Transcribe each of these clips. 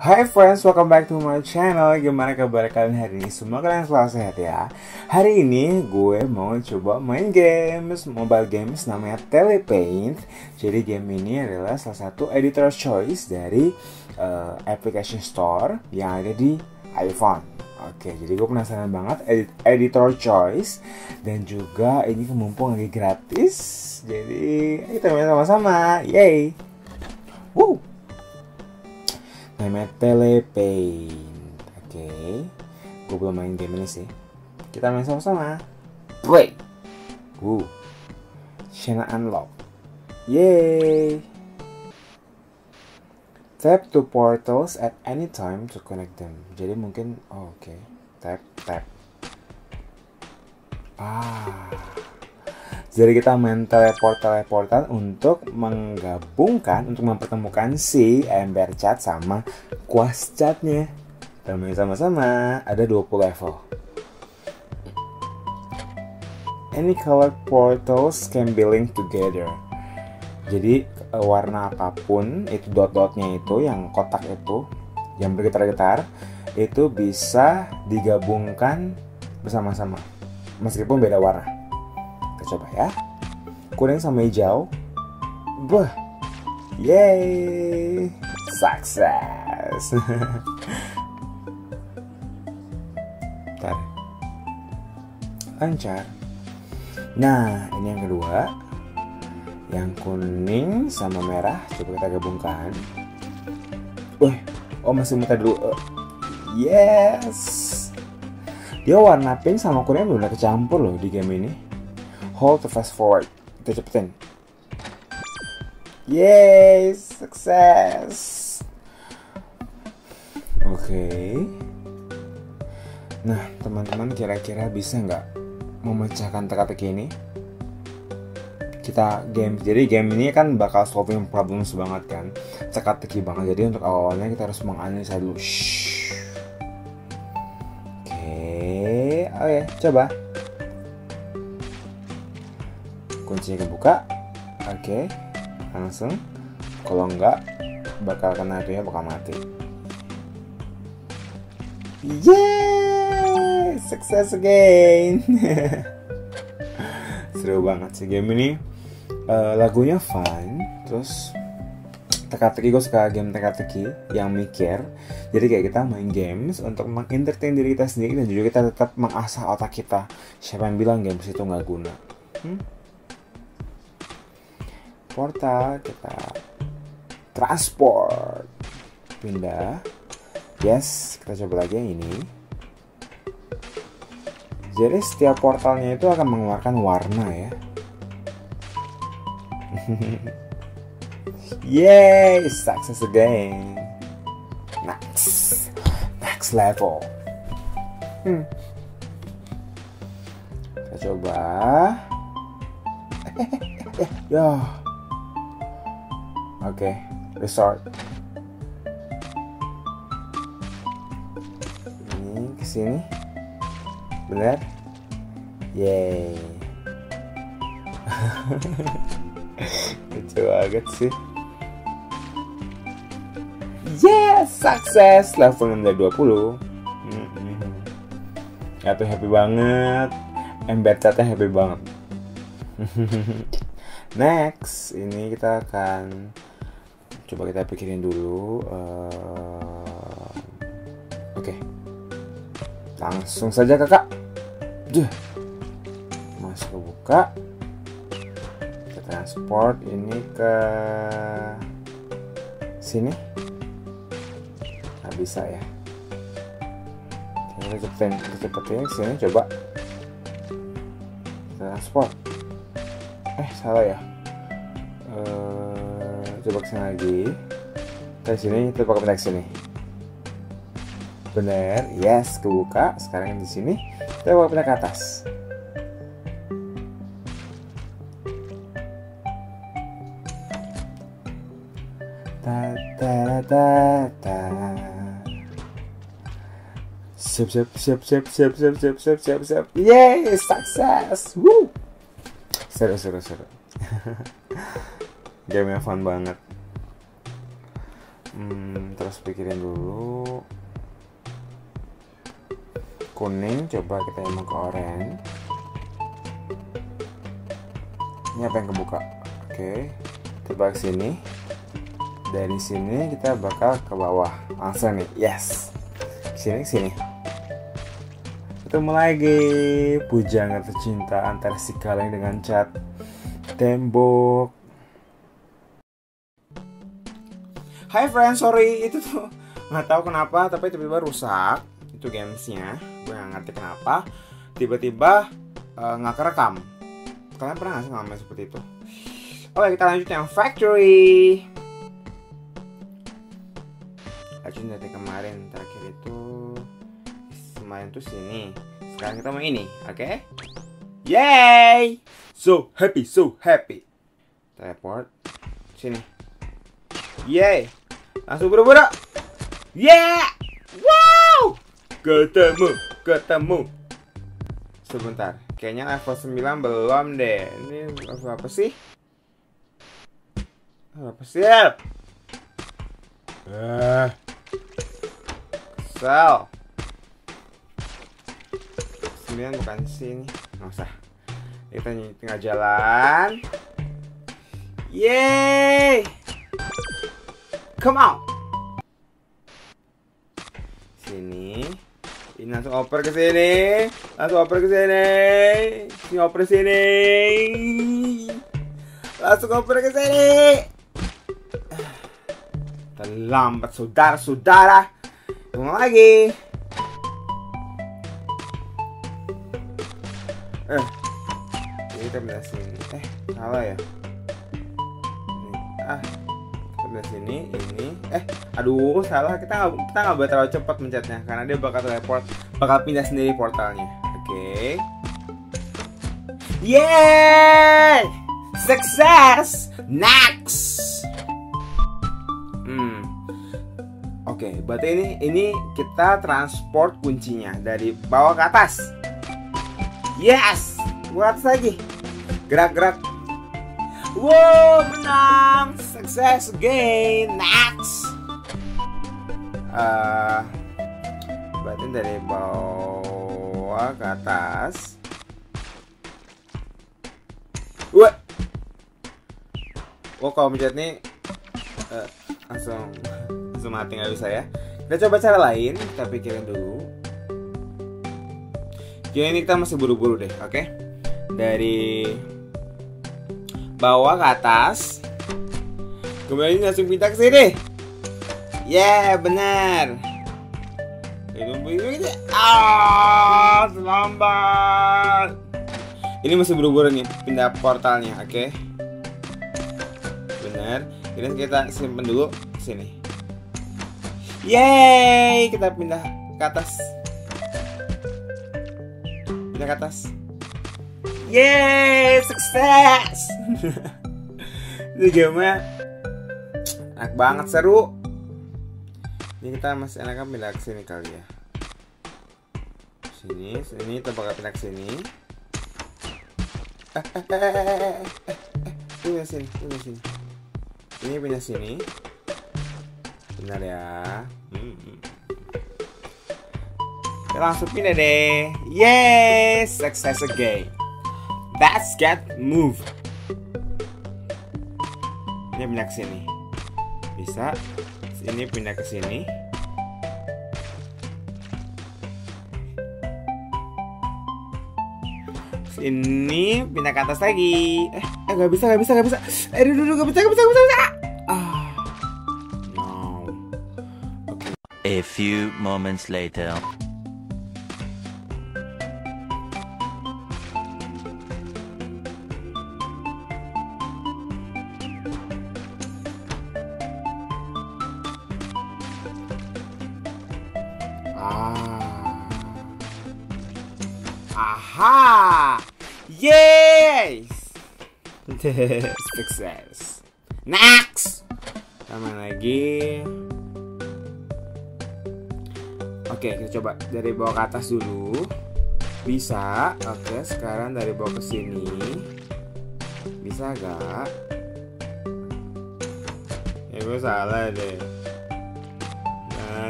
Hi friends, welcome back to my channel. Gimana kabar kalian hari ini? Semoga kalian selalu sehat ya. Hari ini gue mau coba main games, mobile games namanya Telepaint. Jadi game ini adalah salah satu editor choice dari application store yang ada di iPhone. Oke, jadi gue penasaran banget editor choice. Dan juga ini mumpung lagi gratis. Jadi kita main sama-sama. Yay! Woo! Namanya Telepaint. Oke, gue belum main game ini sih. Kita main sama-sama. Play. Channel unlock. Yay. Tap to portals at any time to connect them. Jadi mungkin oke. Tap. Jadi kita main teleportan untuk menggabungkan, untuk mempertemukan si Ember Chat sama Quas Chatnya. Kita main sama-sama, ada 20 level. Any color portals can be linked together. Jadi warna apapun, itu dot-dotnya itu, yang kotak itu, yang bergetar-getar, itu bisa digabungkan bersama-sama, meskipun beda warna. Coba ya, kuning sama hijau. Yeay, sukses. Bentar, lancar. Nah, ini yang kedua, yang kuning sama merah. Coba kita gabungkan. Masih muter dulu. Yes, dia warna pink sama kuning udah kecampur loh di game ini. Hold to fast forward. Kita cepetin. Yeay, sukses. Oke. Nah, teman-teman kira-kira bisa nggak memecahkan teka-teki ini? Kita game. Jadi game ini kan bakal solving problems banget kan. Teka-teki banget. Jadi untuk awalnya kita harus menganalisa dulu. Oke, coba. Kuncinya kebuka. Oke, langsung. Kalau enggak, bakal kena apinya, bakal mati. Yeay, sukses again. Seru banget sih game ini. Lagunya fun. Terus teka-teki, gue suka game teka-teki yang mikir. Jadi kayak kita main games untuk mengentertain diri kita sendiri, dan juga kita tetap mengasah otak kita. Siapa yang bilang games itu nggak guna? Portal, kita transport, pindah. Yes, kita coba lagi yang ini. Jadi setiap portalnya itu akan mengeluarkan warna ya. Yay, success again. Next level. Kita coba. Oke, resort. Ini kesini, bener? Yeay. Lucu banget sih. Yes, sukses. Level 20. Happy banget. Ember Chatnya happy banget. Next, ini kita akan coba kita pikirin dulu. Oke. Langsung saja kakak. Masuk ke buka. Kita transport ini ke sini. Nggak bisa ya. Kita cepetin sini, coba. Kita transport. Salah ya. Coba kesini lagi. Ke sini, coba pindah ke sini. Bener, yes, kebuka. Sekarang di sini, coba pindah ke atas. Siap. Yeay, sukses. Woo. Seru. Game-nya fun banget. Terus pikirin dulu. Kuning, coba kita mau ke oranye. Ini apa yang kebuka? Oke, coba ke sini. Dari sini kita bakal ke bawah langsung nih. Yes, sini sini. Ketemu lagi Pujangan tercinta antara si kaleng dengan cat tembok. Hai friends, sorry itu tuh nggak tahu kenapa tapi tiba-tiba rusak itu gamesnya. Gue nggak ngerti kenapa tiba-tiba nggak kerekam. Kalian pernah nggak sih ngalamin seperti itu? Oke, kita lanjut yang factory. Lanjut dari kemarin terakhir itu kemarin tuh sini. Sekarang kita mau ini, oke? Yay! So happy. Teleport sini. Yay! Langsung buru-buru. Yeah! Wow! Ketemu. Sebentar. Kayaknya level 9 belum deh. Ini level apa sih? Apa sih? Kesel. 9 bukan sini. Nggak usah. Kita tinggal jalan. Yeay! Come on. Sini. Ini langsung oper ke sini. Langsung oper ke sini. Langsung oper ke sini. Terlambat saudara-saudara. Tunggu lagi. Ini kita pindah sini. Salah ya. Sebelah sini ini aduh salah, kita nggak boleh terlalu cepat mencetnya karena dia bakal teleport, bakal pindah sendiri portalnya. Oke. Yeay, sukses. Next. Oke, berarti ini kita transport kuncinya dari bawah ke atas. Yes, buat atas lagi, gerak. Wow, menang. Success again. Next. Berarti dari bawah ke atas. Wah. Kalau mencet nih langsung mati, nggak bisa ya. Kita coba cara lain. Kita pikirin dulu. Jadi ini kita masih buru-buru deh, oke? Dari bawah ke atas. Kemudian langsung pindah ke sini. Yeah, benar. Terlambat. Ini masih buru-buru nih pindah portalnya, oke? Benar. Ini kita simpen dulu sini. Yeay, kita pindah ke atas. Pindah ke atas. Yeay, sukses. Ini game-nya enak banget, seru. Ini kita masih enakan pindah ke sini kali ya. Sini kita bakal pindah ke sini. Pindah sini. Ini pindah sini. Benar ya. Kita langsung pindah deh. Yes, success again. Let's get move. Ini pindah ke sini. Bisa. Ini pindah ke sini. Sini pindah ke atas lagi. Gak bisa. Aduh, gak bisa. No. Okay. A few moments later. Aha! Yes! Success. Next! Sama lagi. Oke, kita coba dari bawah ke atas dulu. Bisa. Oke, sekarang dari bawah ke sini. Bisa gak? Ya gue salah deh.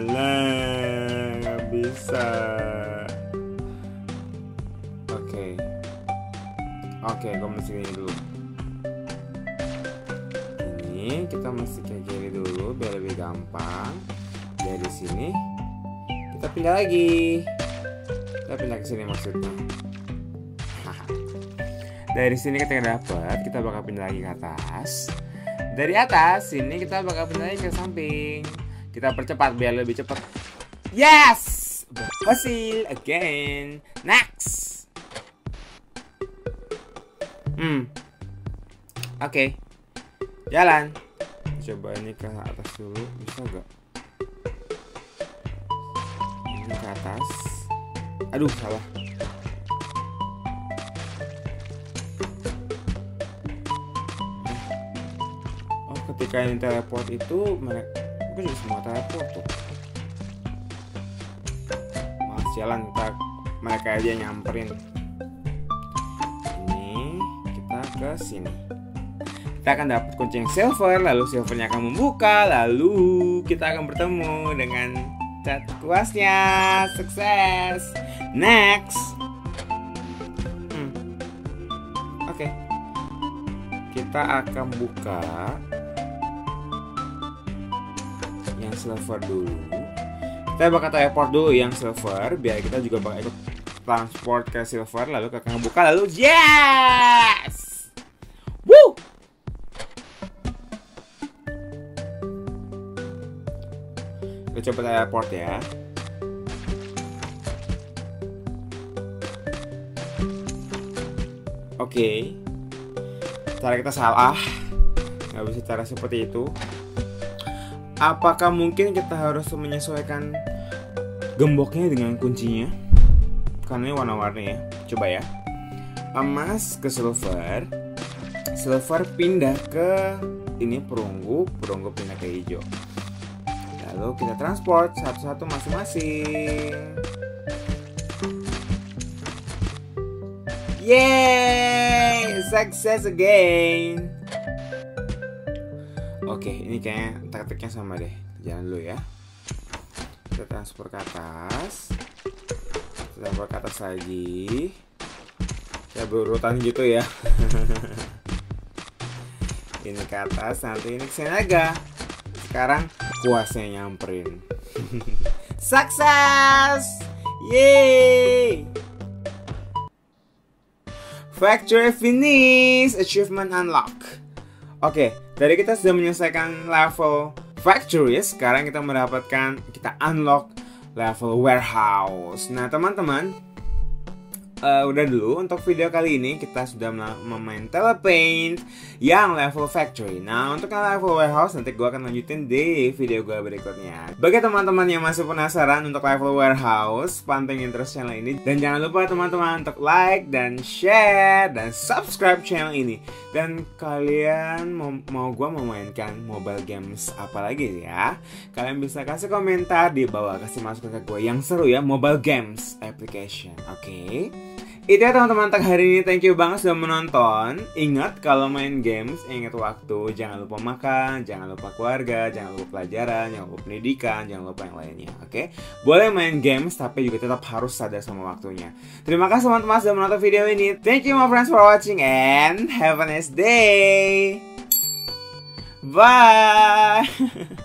Alah, nggak bisa. Oke, gue mesti ini dulu. Ini kita mesti ke kiri dulu biar lebih gampang. Dari sini kita pindah lagi. Kita pindah ke sini maksudnya. Dari sini kita dapat, kita bakal pindah lagi ke atas. Dari atas sini kita bakal pindah lagi ke samping. Kita percepat biar lebih cepat. Yes, berhasil again. Next. Oke. Jalan. Coba ini ke atas dulu, bisa gak? Ini ke atas. Aduh, salah. Oh, ketika ini teleport itu mereka mungkin juga semua teleport tuh. Mas jalan, mereka aja nyamperin. Ke sini kita akan dapat kunci yang silver, lalu silvernya akan membuka, lalu kita akan bertemu dengan cat kuasnya. Sukses. Next. Oke. Kita akan buka yang silver dulu. Kita bakal teleport dulu yang silver biar kita juga bakal ikut transport ke silver, lalu kita akan buka, lalu yes. Woo! Kita coba teleport ya. Oke. Cara kita salah. Nggak bisa cara seperti itu. Apakah mungkin kita harus menyesuaikan gemboknya dengan kuncinya? Karena ini warna-warni ya. Coba ya. Emas ke silver. Silver pindah ke ini perunggu pindah ke hijau. Lalu kita transport satu-satu masing-masing. Yeay, success again. Oke, ini kayaknya taktiknya sama deh. Jalan dulu ya. Kita transfer ke atas. Kita transfer ke atas lagi. Ya berurutan gitu ya. Ini ke atas, nanti ini kesini aja. Sekarang kuasnya nyamperin. Sukses! Yeay! Factory finish, achievement unlock. Oke, dari kita sudah menyelesaikan level factory, sekarang kita unlock level warehouse. Nah teman-teman, udah dulu untuk video kali ini kita sudah memain Telepaint yang level factory. Nah untuk yang level warehouse nanti gue akan lanjutin di video gue berikutnya. Bagi teman-teman yang masih penasaran untuk level warehouse, pantengin terus channel ini. Dan jangan lupa teman-teman untuk like dan share dan subscribe channel ini. Dan kalian mau gue memainkan mobile games apa lagi ya? Kalian bisa kasih komentar di bawah, kasih masukan ke gue yang seru ya, mobile games application. Oke? Itu ya teman-teman untuk hari ini. Thank you banget sudah menonton. Ingat kalau main games, ingat waktu. Jangan lupa makan, jangan lupa keluarga, jangan lupa pelajaran, jangan lupa pendidikan, jangan lupa yang lainnya. Oke? Boleh main games tapi juga tetap harus sadar sama waktunya. Terima kasih teman-teman sudah menonton video ini. Thank you my friends for watching and have a nice day. Bye.